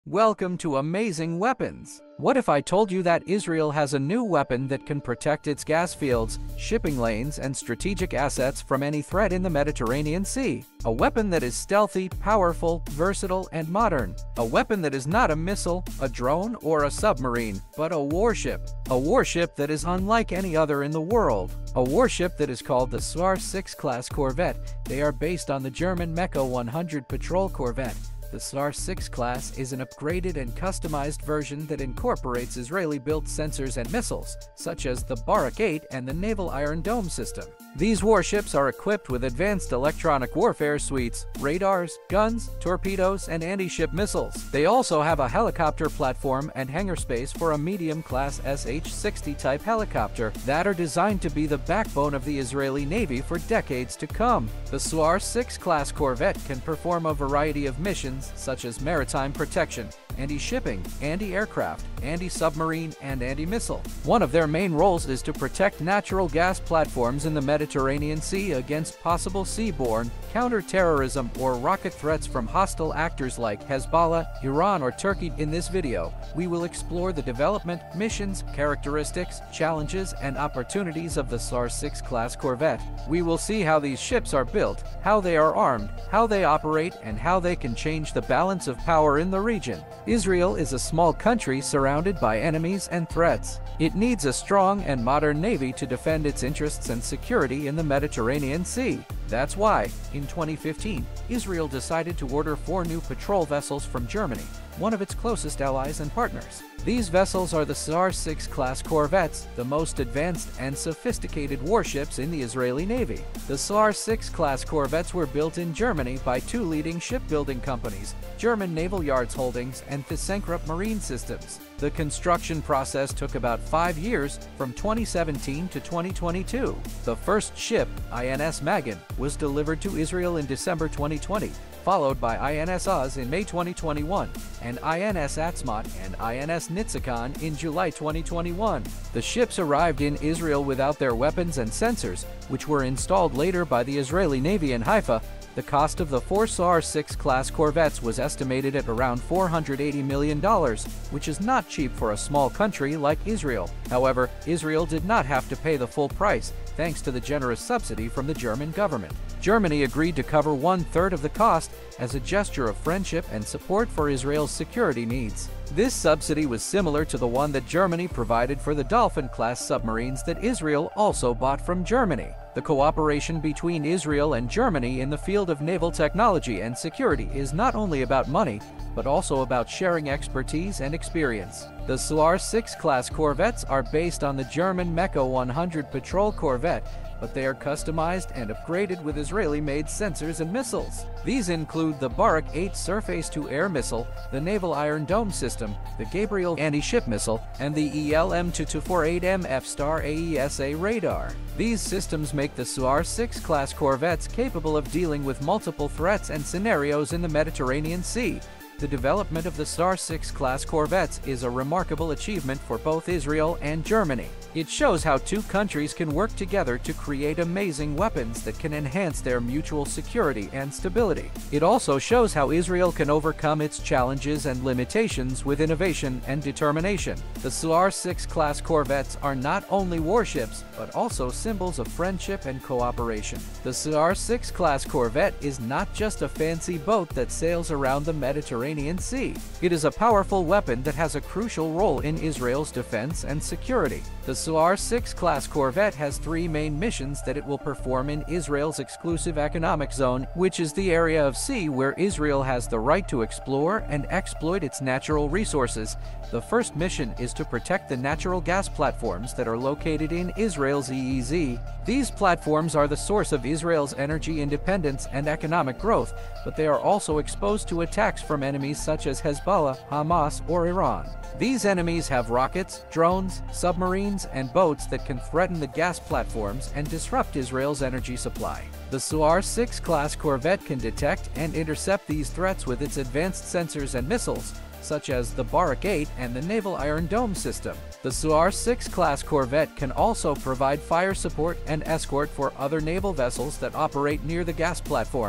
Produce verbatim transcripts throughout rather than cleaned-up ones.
Welcome to Amazing Weapons. What if I told you that Israel has a new weapon that can protect its gas fields, shipping lanes, and strategic assets from any threat in the Mediterranean Sea? A weapon that is stealthy, powerful, versatile, and modern. A weapon that is not a missile, a drone, or a submarine, but a warship. A warship that is unlike any other in the world. A warship that is called the S A R six class Corvette. They are based on the German Meko one hundred patrol corvette. The S A R six class is an upgraded and customized version that incorporates Israeli-built sensors and missiles, such as the Barak eight and the Naval Iron Dome system. These warships are equipped with advanced electronic warfare suites, radars, guns, torpedoes, and anti-ship missiles. They also have a helicopter platform and hangar space for a medium-class S H sixty type helicopter that are designed to be the backbone of the Israeli Navy for decades to come. The S A R six class Corvette can perform a variety of missions such as maritime protection, anti-shipping, anti-aircraft, anti-submarine, and anti-missile. One of their main roles is to protect natural gas platforms in the Mediterranean Sea against possible seaborne, counter-terrorism, or rocket threats from hostile actors like Hezbollah, Iran, or Turkey. In this video, we will explore the development, missions, characteristics, challenges, and opportunities of the S A R six class Corvette. We will see how these ships are built, how they are armed, how they operate, and how they can change the balance of power in the region. Israel is a small country surrounded by enemies and threats. It needs a strong and modern navy to defend its interests and security in the Mediterranean Sea. That's why, in twenty fifteen, Israel decided to order four new patrol vessels from Germany, one of its closest allies and partners. These vessels are the S A R six class Corvettes, the most advanced and sophisticated warships in the Israeli Navy. The S A R six class Corvettes were built in Germany by two leading shipbuilding companies, German Naval Yards Holdings and ThyssenKrupp Marine Systems. The construction process took about five years, from twenty seventeen to twenty twenty-two. The first ship, I N S Magen, was delivered to Israel in December twenty twenty, followed by I N S Oz in May twenty twenty-one, and I N S Outsmarts and I N S Nitzikon in July twenty twenty-one. The ships arrived in Israel without their weapons and sensors, which were installed later by the Israeli Navy in Haifa. The cost of the four S A R six class Corvettes was estimated at around four hundred eighty million dollars, which is not cheap for a small country like Israel. However, Israel did not have to pay the full price, thanks to the generous subsidy from the German government. Germany agreed to cover one-third of the cost as a gesture of friendship and support for Israel's security needs. This subsidy was similar to the one that Germany provided for the Dolphin-class submarines that Israel also bought from Germany. The cooperation between Israel and Germany in the field of naval technology and security is not only about money, but also about sharing expertise and experience. The S A R six class Corvettes are based on the German Meko one hundred patrol corvette, but they are customized and upgraded with Israeli-made sensors and missiles. These include the Barak eight surface-to-air missile, the Naval Iron Dome system, the Gabriel anti-ship missile, and the E L M two two four eight M F-Star A E S A radar. These systems make the S A R six class Corvettes capable of dealing with multiple threats and scenarios in the Mediterranean Sea. The development of the S A R six class Corvettes is a remarkable achievement for both Israel and Germany. It shows how two countries can work together to create amazing weapons that can enhance their mutual security and stability. It also shows how Israel can overcome its challenges and limitations with innovation and determination. The S A R six class Corvettes are not only warships, but also symbols of friendship and cooperation. The S A R six class Corvette is not just a fancy boat that sails around the Mediterranean Sea. It is a powerful weapon that has a crucial role in Israel's defense and security. The S A R six class Corvette has three main missions that it will perform in Israel's exclusive economic zone, which is the area of sea where Israel has the right to explore and exploit its natural resources. The first mission is to protect the natural gas platforms that are located in Israel's E E Z. These platforms are the source of Israel's energy independence and economic growth, but they are also exposed to attacks from enemies such as Hezbollah, Hamas, or Iran. These enemies have rockets, drones, submarines, and boats that can threaten the gas platforms and disrupt Israel's energy supply. The S A R six class Corvette can detect and intercept these threats with its advanced sensors and missiles, such as the Barak eight and the Naval Iron Dome system. The S A R six class Corvette can also provide fire support and escort for other naval vessels that operate near the gas platforms.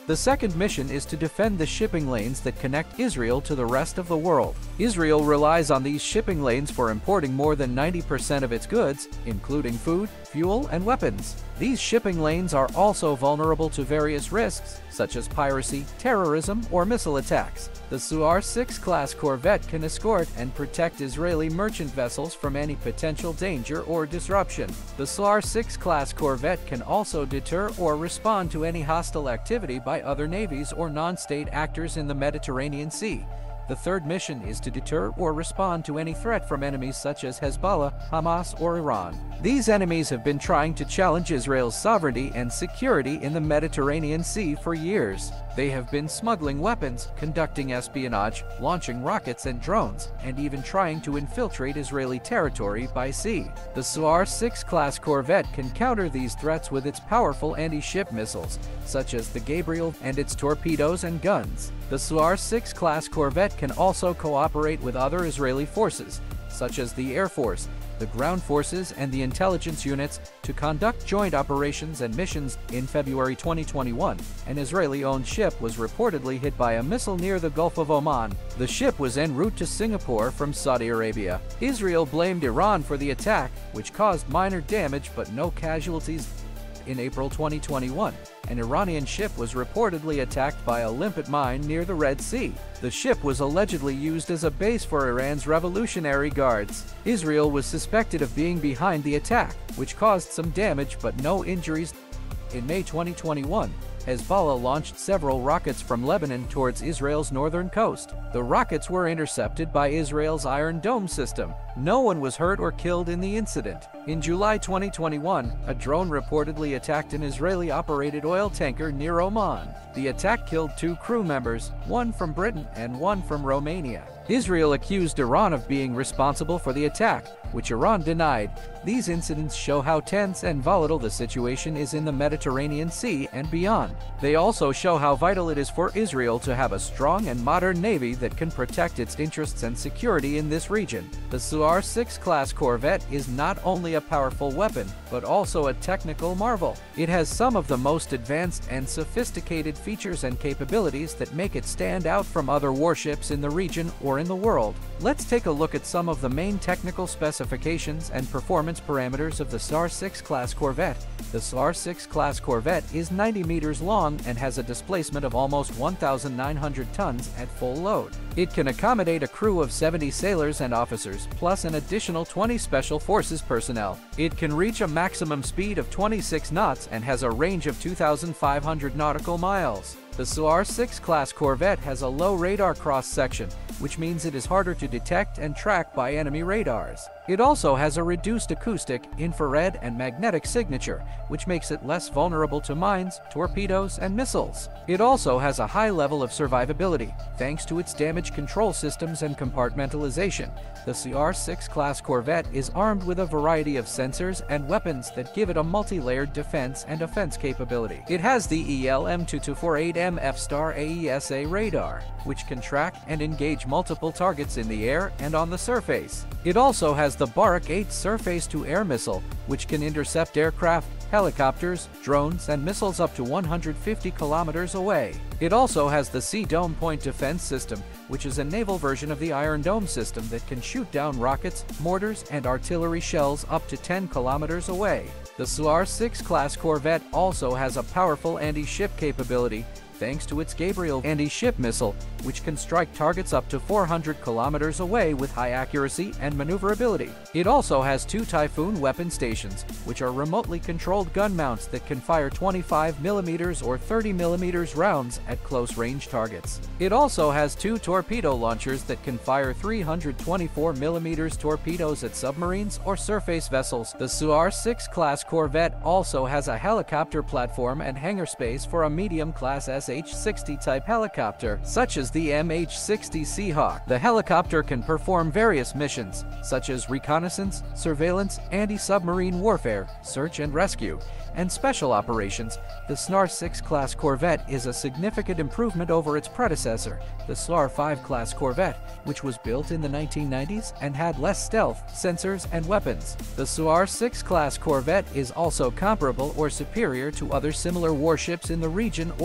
The second mission is to defend the shipping lanes that connect Israel to the rest of the world. Israel relies on these shipping lanes for importing more than ninety percent of its goods, including food, fuel, and weapons. These shipping lanes are also vulnerable to various risks, such as piracy, terrorism, or missile attacks. The Suar six class Corvette can escort and protect Israeli merchant vessels from any potential danger or disruption. The Suar six class Corvette can also deter or respond to any hostile activity by other navies or non-state actors in the Mediterranean Sea. The third mission is to deter or respond to any threat from enemies such as Hezbollah, Hamas, or Iran. These enemies have been trying to challenge Israel's sovereignty and security in the Mediterranean Sea for years. They have been smuggling weapons, conducting espionage, launching rockets and drones, and even trying to infiltrate Israeli territory by sea. The Suar six class Corvette can counter these threats with its powerful anti-ship missiles, such as the Gabriel, and its torpedoes and guns. The Suar six class Corvette can also cooperate with other Israeli forces, such as the Air Force, the ground forces, and the intelligence units, to conduct joint operations and missions. In February twenty twenty-one, an Israeli-owned ship was reportedly hit by a missile near the Gulf of Oman. The ship was en route to Singapore from Saudi Arabia. Israel blamed Iran for the attack, which caused minor damage but no casualties. In April twenty twenty-one, an Iranian ship was reportedly attacked by a limpet mine near the Red Sea. The ship was allegedly used as a base for Iran's Revolutionary Guards. Israel was suspected of being behind the attack, which caused some damage but no injuries. In May twenty twenty-one, Hezbollah launched several rockets from Lebanon towards Israel's northern coast. The rockets were intercepted by Israel's Iron Dome system. No one was hurt or killed in the incident. In July twenty twenty-one, a drone reportedly attacked an Israeli-operated oil tanker near Oman. The attack killed two crew members, one from Britain and one from Romania. Israel accused Iran of being responsible for the attack, which Iran denied. These incidents show how tense and volatile the situation is in the Mediterranean Sea and beyond. They also show how vital it is for Israel to have a strong and modern navy that can protect its interests and security in this region. The Suar six class Corvette is not only a powerful weapon, but also a technical marvel. It has some of the most advanced and sophisticated features and capabilities that make it stand out from other warships in the region or in the world. Let's take a look at some of the main technical specifications and performance parameters of the Suar six class Corvette. The Suar six class Corvette is ninety meters long and has a displacement of almost one thousand nine hundred tons at full load. It can accommodate a crew of seventy sailors and officers, plus an additional twenty Special Forces personnel. It can reach a maximum speed of twenty-six knots and has a range of two thousand five hundred nautical miles. The Suar six class Corvette has a low radar cross-section, which means it is harder to detect and track by enemy radars. It also has a reduced acoustic, infrared, and magnetic signature, which makes it less vulnerable to mines, torpedoes, and missiles. It also has a high level of survivability, thanks to its damage control systems and compartmentalization. The Suar six class Corvette is armed with a variety of sensors and weapons that give it a multi-layered defense and offense capability. It has the E L M two two four eight M F star A E S A radar, which can track and engage multiple targets in the air and on the surface. It also has the Barak eight surface-to-air missile, which can intercept aircraft, helicopters, drones, and missiles up to one hundred fifty kilometers away. It also has the Sea Dome Point Defense System, which is a naval version of the Iron Dome system that can shoot down rockets, mortars, and artillery shells up to ten kilometers away. The Suar six class Corvette also has a powerful anti-ship capability, thanks to its Gabriel anti-ship missile, which can strike targets up to four hundred kilometers away with high accuracy and maneuverability. It also has two Typhoon weapon stations, which are remotely controlled gun mounts that can fire twenty-five millimeter or thirty millimeter rounds at close-range targets. It also has two torpedo launchers that can fire three hundred twenty-four millimeter torpedoes at submarines or surface vessels. The Suar six class Corvette also has a helicopter platform and hangar space for a medium-class S H sixty type helicopter, such as the M H sixty Seahawk. The helicopter can perform various missions, such as reconnaissance, surveillance, anti-submarine warfare, search and rescue, and special operations. The Suar six class Corvette is a significant improvement over its predecessor, the Suar five class Corvette, which was built in the nineteen nineties and had less stealth, sensors, and weapons. The Suar six class Corvette is also comparable or superior to other similar warships in the region or in the world.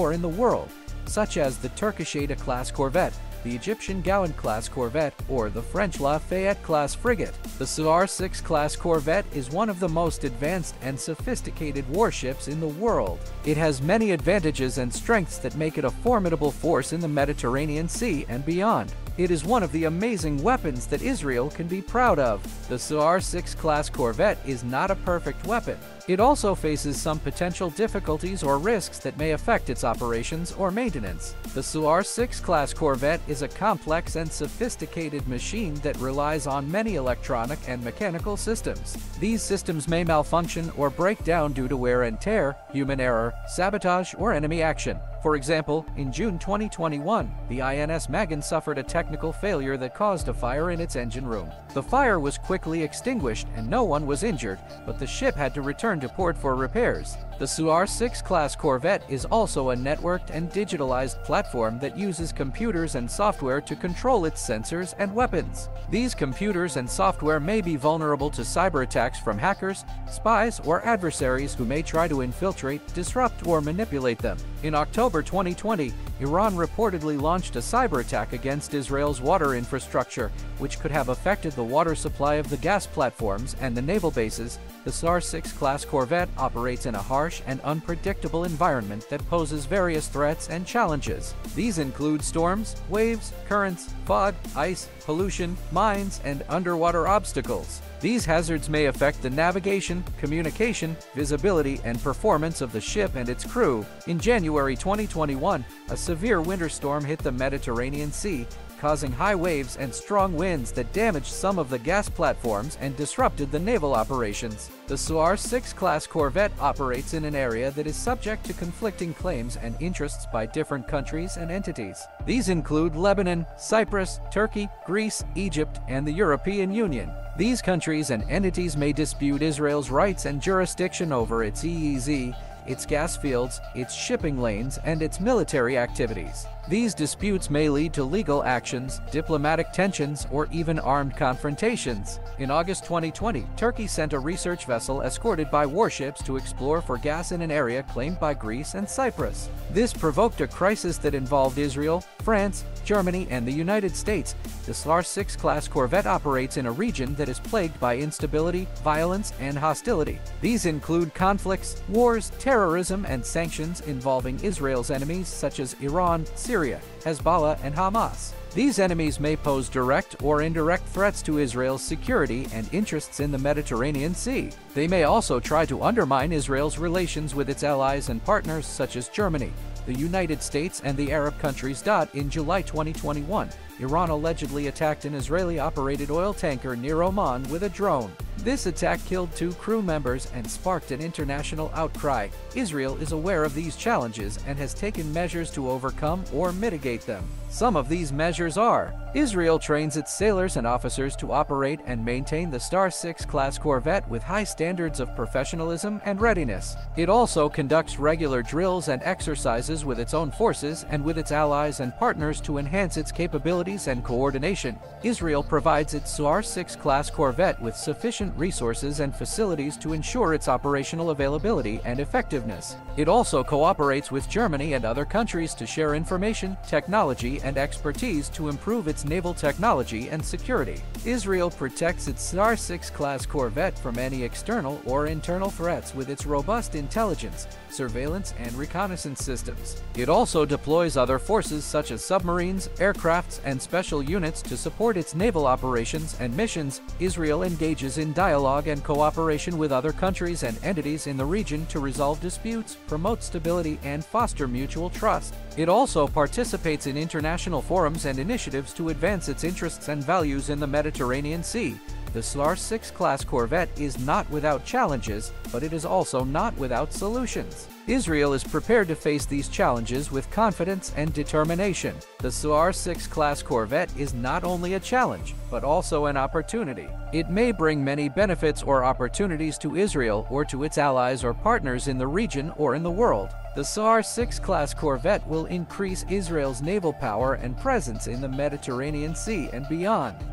world, such as the Turkish Ada-class corvette, the Egyptian Gowan-class corvette, or the French Lafayette-class frigate. The S R six class corvette is one of the most advanced and sophisticated warships in the world. It has many advantages and strengths that make it a formidable force in the Mediterranean Sea and beyond. It is one of the amazing weapons that Israel can be proud of. The S R six class corvette is not a perfect weapon. It also faces some potential difficulties or risks that may affect its operations or maintenance. The S R six class corvette is a complex and sophisticated machine that relies on many electronic and mechanical systems. These systems may malfunction or break down due to wear and tear, human error, sabotage, or enemy action. For example, in June twenty twenty-one, the I N S Magan suffered a technical failure that caused a fire in its engine room. The fire was quickly extinguished and no one was injured, but the ship had to return to port for repairs. The S R six class corvette is also a networked and digitalized platform that uses computers and software to control its sensors and weapons. These computers and software may be vulnerable to cyber attacks from hackers, spies, or adversaries who may try to infiltrate, disrupt, or manipulate them. In October twenty twenty, Iran reportedly launched a cyber attack against Israel's water infrastructure, which could have affected the water supply of the gas platforms and the naval bases. The S R six class corvette operates in a harsh and unpredictable environment that poses various threats and challenges. These include storms, waves, currents, fog, ice, pollution, mines, and underwater obstacles. These hazards may affect the navigation, communication, visibility, and performance of the ship and its crew. In January twenty twenty-one, a severe winter storm hit the Mediterranean Sea, causing high waves and strong winds that damaged some of the gas platforms and disrupted the naval operations. The S R six class corvette operates in an area that is subject to conflicting claims and interests by different countries and entities. These include Lebanon, Cyprus, Turkey, Greece, Egypt, and the European Union. These countries and entities may dispute Israel's rights and jurisdiction over its E E Z, its gas fields, its shipping lanes, and its military activities. These disputes may lead to legal actions, diplomatic tensions, or even armed confrontations. In August twenty twenty, Turkey sent a research vessel escorted by warships to explore for gas in an area claimed by Greece and Cyprus. This provoked a crisis that involved Israel, France, Germany, and the United States. The S R six class corvette operates in a region that is plagued by instability, violence, and hostility. These include conflicts, wars, terrorism, and sanctions involving Israel's enemies such as Iran, Syria, Hezbollah, and Hamas. These enemies may pose direct or indirect threats to Israel's security and interests in the Mediterranean Sea. They may also try to undermine Israel's relations with its allies and partners such as Germany, the United States, and the Arab countries. In July twenty twenty-one, Iran allegedly attacked an Israeli-operated oil tanker near Oman with a drone. This attack killed two crew members and sparked an international outcry. Israel is aware of these challenges and has taken measures to overcome or mitigate them. Some of these measures are: Israel trains its sailors and officers to operate and maintain the S R six class corvette with high standards of professionalism and readiness. It also conducts regular drills and exercises with its own forces and with its allies and partners to enhance its capabilities and coordination. Israel provides its S R six class corvette with sufficient resources and facilities to ensure its operational availability and effectiveness. It also cooperates with Germany and other countries to share information, technology, and expertise to improve its naval technology and security. Israel protects its S R six class corvette from any external or internal threats with its robust intelligence, surveillance, and reconnaissance systems. It also deploys other forces such as submarines, aircrafts, and special units to support its naval operations and missions. Israel engages in dialogue and cooperation with other countries and entities in the region to resolve disputes, promote stability, and foster mutual trust. It also participates in international forums and initiatives to advance its interests and values in the Mediterranean Sea. The S R six class corvette is not without challenges, but it is also not without solutions. Israel is prepared to face these challenges with confidence and determination. The S R six class corvette is not only a challenge, but also an opportunity. It may bring many benefits or opportunities to Israel or to its allies or partners in the region or in the world. The S R six class corvette will increase Israel's naval power and presence in the Mediterranean Sea and beyond.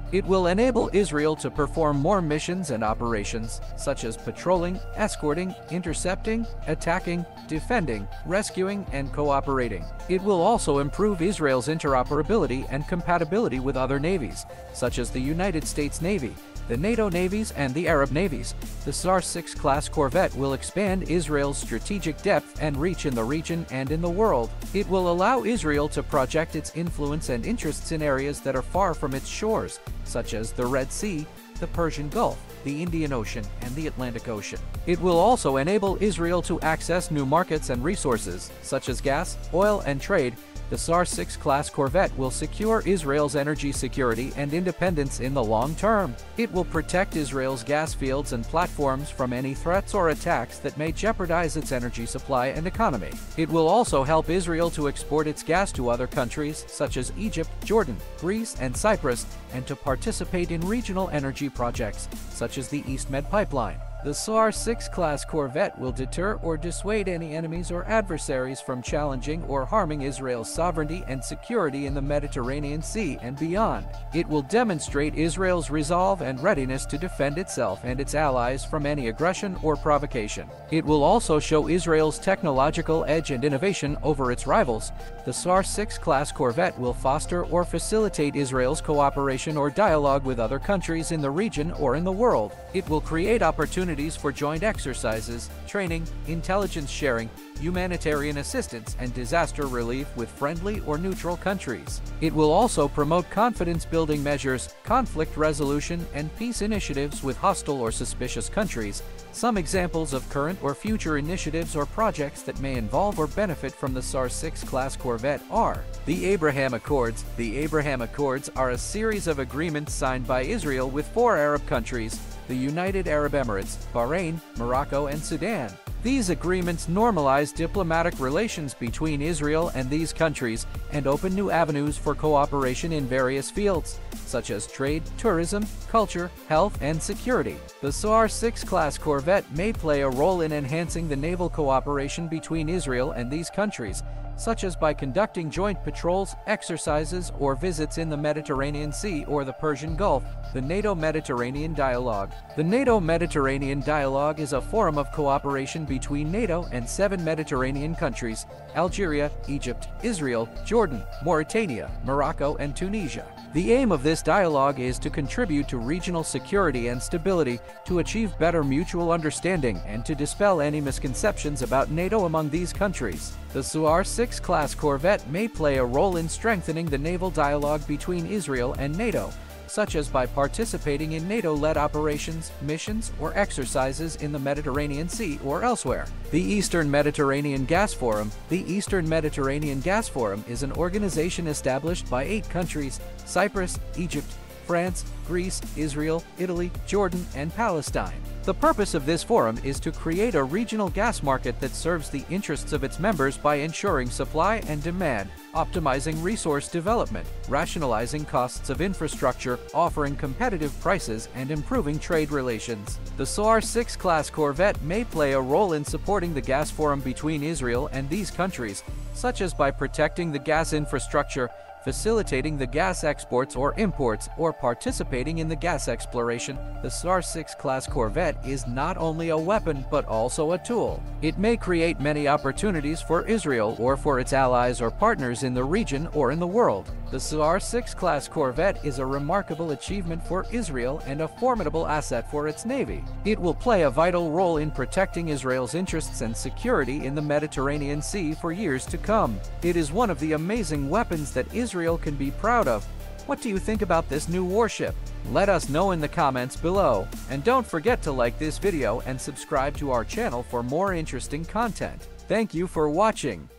It will enable Israel to perform more missions and operations, such as patrolling, escorting, intercepting, attacking, defending, rescuing, and cooperating. It will also improve Israel's interoperability and compatibility with other navies, such as the United States Navy, the NATO navies, and the Arab navies. The S A R six class Corvette will expand Israel's strategic depth and reach in the region and in the world. It will allow Israel to project its influence and interests in areas that are far from its shores, such as the Red Sea, the Persian Gulf, the Indian Ocean, and the Atlantic Ocean. It will also enable Israel to access new markets and resources, such as gas, oil, and trade. The S A R six class Corvette will secure Israel's energy security and independence in the long term. It will protect Israel's gas fields and platforms from any threats or attacks that may jeopardize its energy supply and economy. It will also help Israel to export its gas to other countries such as Egypt, Jordan, Greece, and Cyprus, and to participate in regional energy projects such as the EastMed pipeline. The S A R six class Corvette will deter or dissuade any enemies or adversaries from challenging or harming Israel's sovereignty and security in the Mediterranean Sea and beyond. It will demonstrate Israel's resolve and readiness to defend itself and its allies from any aggression or provocation. It will also show Israel's technological edge and innovation over its rivals. The S A R six class Corvette will foster or facilitate Israel's cooperation or dialogue with other countries in the region or in the world. It will create opportunities for joint exercises, training, intelligence sharing, humanitarian assistance, and disaster relief with friendly or neutral countries. It will also promote confidence-building measures, conflict resolution, and peace initiatives with hostile or suspicious countries. Some examples of current or future initiatives or projects that may involve or benefit from the S A R six class Corvette are the Abraham Accords. The Abraham Accords are a series of agreements signed by Israel with four Arab countries: the United Arab Emirates, Bahrain, Morocco, and Sudan. These agreements normalize diplomatic relations between Israel and these countries and open new avenues for cooperation in various fields, such as trade, tourism, culture, health, and security. The S A R six class Corvette may play a role in enhancing the naval cooperation between Israel and these countries, such as by conducting joint patrols, exercises, or visits in the Mediterranean Sea or the Persian Gulf. The NATO-Mediterranean Dialogue. The NATO-Mediterranean Dialogue is a forum of cooperation between NATO and seven Mediterranean countries: Algeria, Egypt, Israel, Jordan, Mauritania, Morocco, and Tunisia. The aim of this dialogue is to contribute to regional security and stability, to achieve better mutual understanding, and to dispel any misconceptions about NATO among these countries. The S A R six class Corvette may play a role in strengthening the naval dialogue between Israel and NATO, such as by participating in NATO-led operations, missions, or exercises in the Mediterranean Sea or elsewhere. The Eastern Mediterranean Gas Forum. The Eastern Mediterranean Gas Forum is an organization established by eight countries: Cyprus, Egypt, France, Greece, Israel, Italy, Jordan, and Palestine. The purpose of this forum is to create a regional gas market that serves the interests of its members by ensuring supply and demand, optimizing resource development, rationalizing costs of infrastructure, offering competitive prices, and improving trade relations. The S A R six class Corvette may play a role in supporting the gas forum between Israel and these countries, such as by protecting the gas infrastructure, facilitating the gas exports or imports, or participating in the gas exploration. The S A R six class Corvette is not only a weapon but also a tool. It may create many opportunities for Israel or for its allies or partners in the region or in the world. The S A R six class Corvette is a remarkable achievement for Israel and a formidable asset for its navy. It will play a vital role in protecting Israel's interests and security in the Mediterranean Sea for years to come. It is one of the amazing weapons that Israel can be proud of. What do you think about this new warship? Let us know in the comments below. And don't forget to like this video and subscribe to our channel for more interesting content. Thank you for watching.